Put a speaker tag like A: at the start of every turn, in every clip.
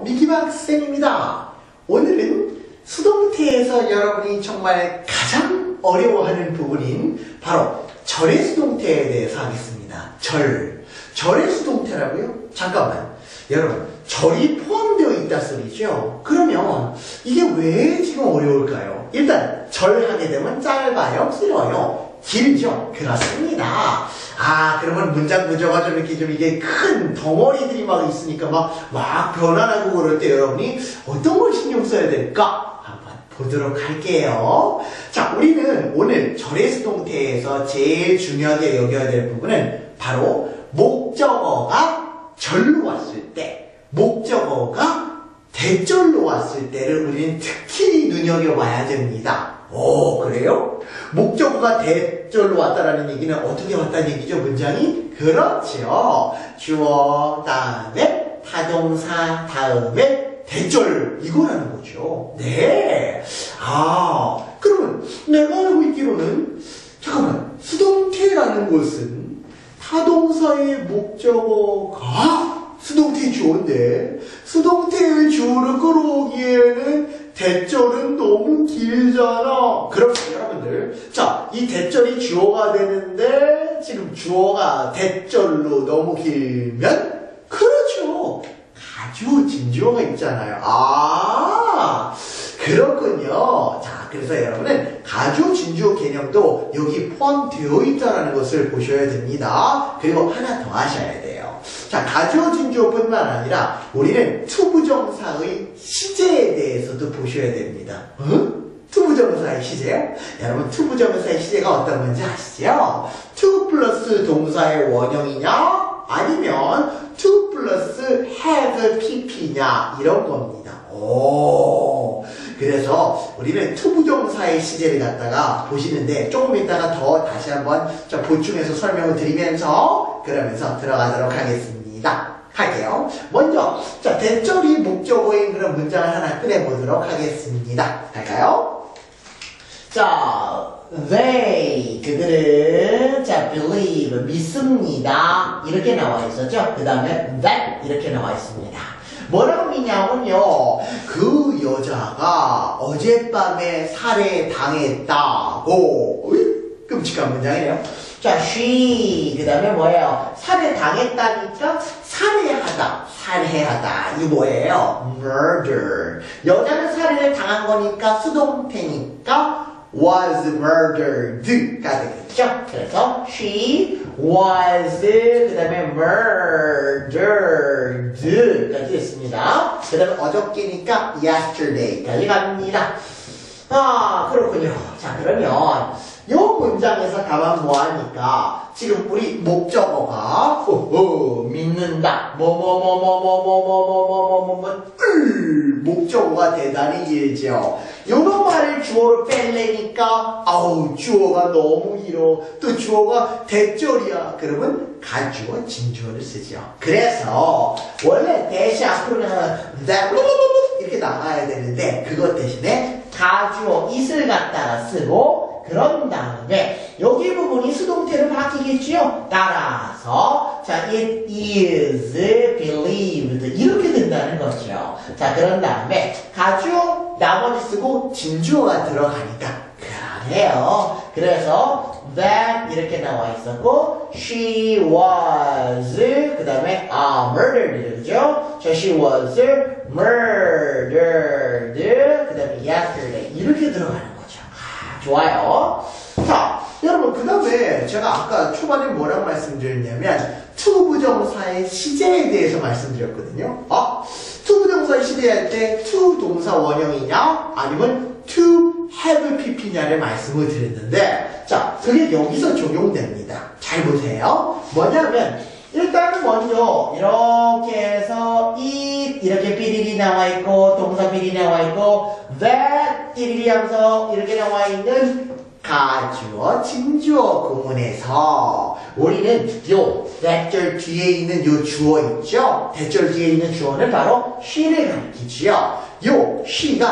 A: 미기박쌤입니다. 오늘은 수동태에서 여러분이 정말 가장 어려워하는 부분인 바로 절의 수동태에 대해서 하겠습니다. 절의 수동태라고요? 잠깐만, 여러분, 절이 포함되어 있다 소리죠? 그러면 이게 왜 지금 어려울까요? 일단 절하게 되면 짧아요? 길어요? 길죠? 그렇습니다. 그러면 문장 구조가 좀 이렇게 이게 큰 덩어리들이 막 있으니까 막 변환하고 그럴 때 여러분이 어떤 걸 신경 써야 될까? 한번 보도록 할게요. 자, 우리는 오늘 절의 수동태에서 제일 중요하게 여겨야 될 부분은 바로 목적어가 절로 왔을 때, 목적어가 대절로 왔을 때를 우리는 특히 눈여겨봐야 됩니다. 오, 그래요? 목적어가 대절로 왔다라는 얘기는 어떻게 왔다는 얘기죠? 문장이? 그렇죠. 주어, 다음에 타동사, 다음에 대절, 이거라는 거죠. 네. 그러면 내가 알고 있기로는, 잠깐만, 수동태라는 것은 타동사의 목적어가 수동태 주어인데, 수동태의 주어를 끌어오기에는 대절은 너무 길잖아. 그럼 여러분들, 자, 이 대절이 주어가 되는데 지금 주어가 대절로 너무 길면 그렇죠. 가주어, 진주어가 있잖아요. 그렇군요. 자, 그래서 여러분은 가주어, 진주어 개념도 여기 포함되어 있다는 것을 보셔야 됩니다. 그리고 하나 더 하셔야 돼요. 자, 가주어, 진주어뿐만 아니라 우리는 투부정사의 시제에 대해서도 보셔야 됩니다. 투부정사의 시제요? 여러분, 투부정사의 시제가 어떤 건지 아시죠? to 플러스 동사의 원형이냐? 아니면 to 플러스 have pp냐? 이런 겁니다. 그래서 우리는 투부정사의 시제를 갖다가 보시는데 조금 이따가 더 다시 한번 보충해서 설명을 드리면서 그러면서 들어가도록 하겠습니다. 할게요. 먼저 대절이 목적어인 그런 문장을 하나 꺼내보도록 하겠습니다. 할까요? They, 그들은 believe, 믿습니다. 이렇게 나와 있었죠? 그 다음에 that 이렇게 나와 있습니다. 뭐라고 믿냐면요, 그 여자가 어젯밤에 살해당했다고. 끔찍한 문장이네요. 자, she, 그 다음에 뭐예요? 살해당했다니까 살해하다. 이거 뭐예요? murder. 여자는 살해를 당한 거니까 수동태니까 was murdered가 되겠죠? 그래서 she was, 그 다음에 murdered까지 됐습니다. 그 다음에 어저께니까 yesterday까지 갑니다. 그렇군요. 자, 그러면 이 문장에서 가만 보아하니까 지금 우리 목적어가 믿는다 목적어가 대단히 길죠. 요런 말을 주어로 뺄래니까 주어가 너무 길어. 또 주어가 대절이야. 그러면 가주어, 진주어를 쓰죠. 그래서 원래 대시 앞으로는 that 이렇게 나가야 되는데 그것 대신에 가주어 it을 갖다가 쓰고 그런 다음에 여기 부분이 수동태로 바뀌겠지요. 따라서 it is believed 이렇게 된다는 거죠. 자, 그런 다음에 가주어 나머지 쓰고 진주어가 들어가니까 그래요. 그래서 that 이렇게 나와 있었고 she was 그 다음에 murdered 그죠? 자, she was murdered 그 다음에 yesterday 이렇게 들어가는 거죠. 좋아요. 자, 여러분, 그 다음에 제가 아까 초반에 뭐라고 말씀드렸냐면 투부정사의 시제에 대해서 말씀드렸거든요. 투부정사의 시제할 때 to 동사 원형이냐 아니면 to have pp냐를 말씀을 드렸는데, 자, 그게 여기서 적용됩니다. 잘 보세요. 뭐냐면 일단 먼저 이렇게 해서 it 이렇게 삐리리 나와 있고 동사 삐리리 나와 있고 that 삐리리 하면서 이렇게 나와 있는 가주어, 진주어 구문에서 우리는 요 대절 뒤에 있는 요 주어 있죠? 대절 뒤에 있는 주어는 바로 she를 가리키지요. 요 she가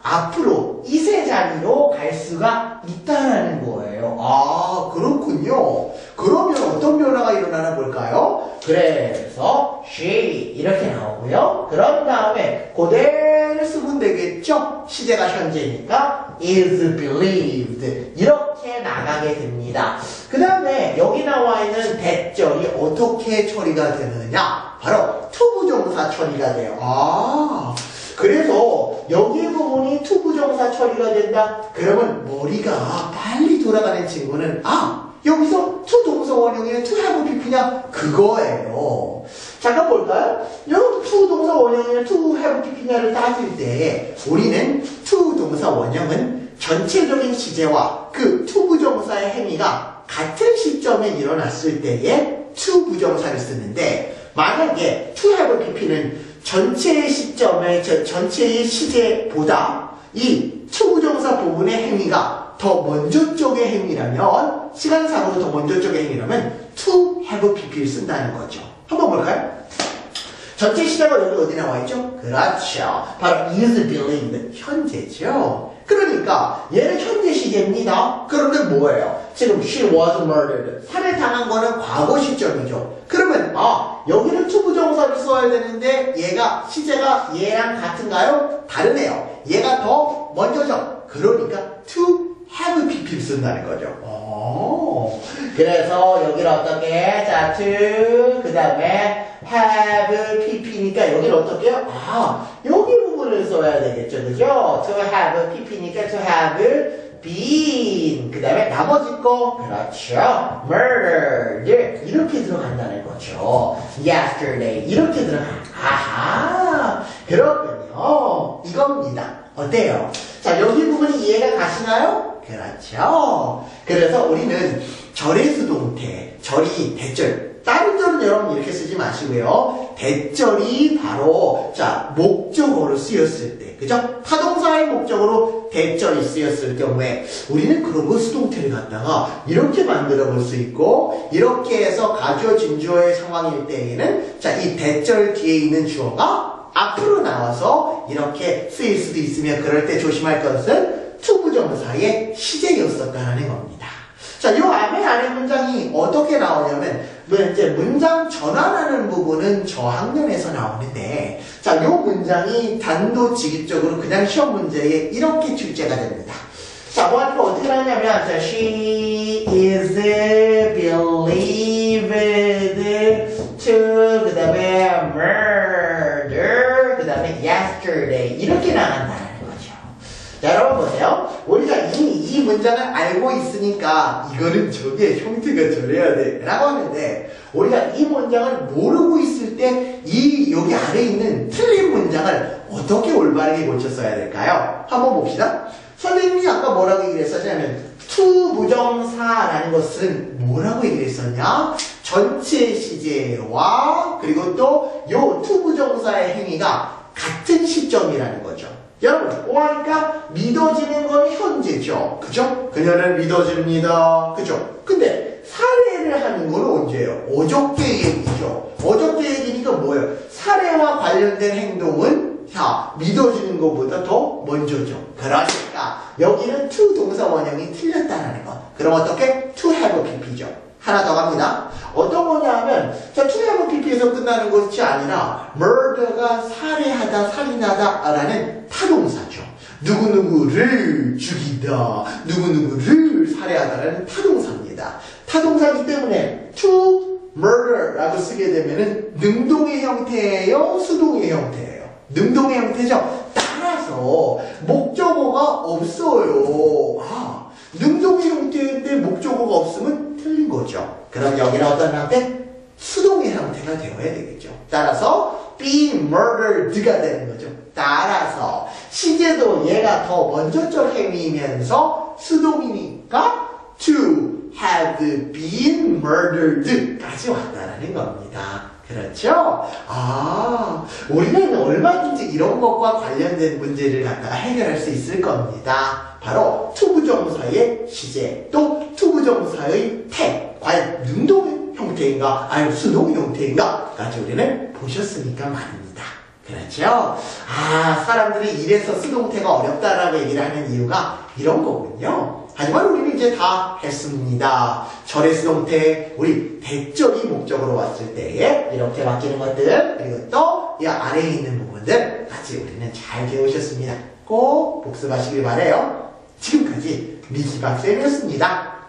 A: 앞으로 이세 자리로 갈 수가 있다는 거예요. 아, 그렇군요. 그러면 어떤 변화가 일어나나 볼까요? 그래서 she 이렇게 나오고요. 그런 다음에 그대로 쓰면 되겠죠? 시제가 현재니까 is believed 이렇게 나가게 됩니다. 그 다음에 여기 나와 있는 대절이 어떻게 처리가 되느냐? 바로 투부정사 처리가 돼요. 아, 그래서 여기 부분이 투부정사 처리가 된다? 그러면 머리가 빨리 돌아가는 친구는 아, 여기서 투 동사 원형이냐 투 have pp냐 그거예요. 잠깐 볼까요? 여러분 투 동사 원형이냐 투 have pp냐를 따질 때 우리는 투 동사 원형은 전체적인 시제와 그 투 부정사의 행위가 같은 시점에 일어났을 때에 투 부정사를 쓰는데 만약에 투 have pp는 전체의 시점에 전체의 시제보다 이 투 부정사 부분의 행위가 더 먼저 쪽의 행위라면 시간상으로 더 먼저 쪽의 행위라면 to have pp를 쓴다는 거죠. 한번 볼까요? 전체 시제가 여기 어디 나와 있죠? 그렇죠. 바로 is believed 현재죠. 그러니까 얘는 현재 시제입니다. 그런데 뭐예요? 지금 she was murdered 살해당한 거는 과거 시점이죠. 그러면 여기는 to 부정사를 써야 되는데 얘가 시제가 얘랑 같은가요? 다르네요. 얘가 더 먼저죠. 그러니까 to have pp를 쓴다는 거죠. 그래서 여기를 어떻게? 자, to 그 다음에 have pp니까 여기를 어떻게 해요? 여기 부분을 써야 되겠죠. 그죠? to have pp니까 to have been 그 다음에 나머지 거 그렇죠. murdered 이렇게 들어간다는 거죠. yesterday 이렇게 아하 그렇군요. 이겁니다. 어때요? 자, 여기 부분이 이해가 가시나요? 그렇죠. 그래서 우리는 절의 수동태, 절이 대절. 다른 절은 여러분 이렇게 쓰지 마시고요. 대절이 바로 자 목적어로 쓰였을 때, 그죠? 타동사의 목적어로 대절이 쓰였을 경우에 우리는 그런 거 수동태를 갖다가 이렇게 만들어 볼 수 있고 이렇게 해서 가주어 진주어의 상황일 때에는 자 이 대절 뒤에 있는 주어가 앞으로 나와서 이렇게 쓰일 수도 있으며 그럴 때 조심할 것은 투부정사의 시제였었다는 겁니다. 자, 요 아래 문장이 어떻게 나오냐면 이제 문장 전환하는 부분은 저학년에서 나오는데 자, 요 문장이 단도직입적으로 그냥 시험 문제에 이렇게 출제가 됩니다. 자, 뭐하니까 어떻게 나오냐면 자, she is believed to 그 다음에 murder 그 다음에 yesterday 이렇게 나간다는 거죠. 자, 여러분 보세요. 우리가 이미 이 문장을 알고 있으니까 이거는 저게 형태가 저래야 돼 라고 하는데 우리가 이 문장을 모르고 있을 때 이 여기 아래에 있는 틀린 문장을 어떻게 올바르게 고쳐 써야 될까요? 한번 봅시다. 선생님이 아까 뭐라고 얘기를 했었냐면 to 부정사라는 것은 뭐라고 얘기를 했었냐? 전체 시제와 그리고 또 요 to 부정사의 행위가 같은 시점이라는 거죠. 여러분, 오하니까 믿어지는 건 현재죠. 그죠? 그녀를 믿어집니다. 그죠? 근데 살해를 하는 건 언제예요? 어저께 얘기죠. 어저께 얘기니까 뭐예요? 살해와 관련된 행동은 믿어지는 것보다 더 먼저죠. 그러니까 여기는 to 동사 원형이 틀렸다는 것. 그럼 어떻게? to have pp죠. 하나 더 갑니다. 어떤 거냐 하면 자, to have pp에서 끝나는 것이 아니라 murder가 살해하다, 살인하다 라는 타동사죠. 누구누구를 죽이다, 누구누구를 살해하다라는 타동사입니다. 타동사이기 때문에 to murder 라고 쓰게 되면은 능동의 형태예요? 수동의 형태예요? 능동의 형태죠. 따라서 목적어가 없어요. 능동의 형태인데 목적어가 없으면 틀린 거죠. 그럼 여기는 어떤 형태? 수동의 형태가 되어야 되겠죠. 따라서 be murdered가 되는 거죠. 따라서 시제도 얘가 더 먼저적 행위이면서 수동이니까 to have been murdered까지 왔다라는 겁니다. 그렇죠? 우리는 얼마든지 이런 것과 관련된 문제를 갖다가 해결할 수 있을 겁니다. 바로 투부정사의 시제, 또 투부정사의 태, 과연 능동의 형태인가, 아니면 수동의 형태인가 까지 우리는 보셨으니까 말입니다. 그렇죠? 아, 사람들이 이래서 수동태가 어렵다라고 얘기를 하는 이유가 이런 거군요. 하지만 우리는 이제 다 했습니다. 절의 수동태, 우리 대절이 목적으로 왔을 때에 이렇게 바뀌는 것들, 그리고 또 이 아래에 있는 부분들 같이 우리는 잘 배우셨습니다. 꼭 복습하시길 바래요. 지금까지 미키박쌤이었습니다.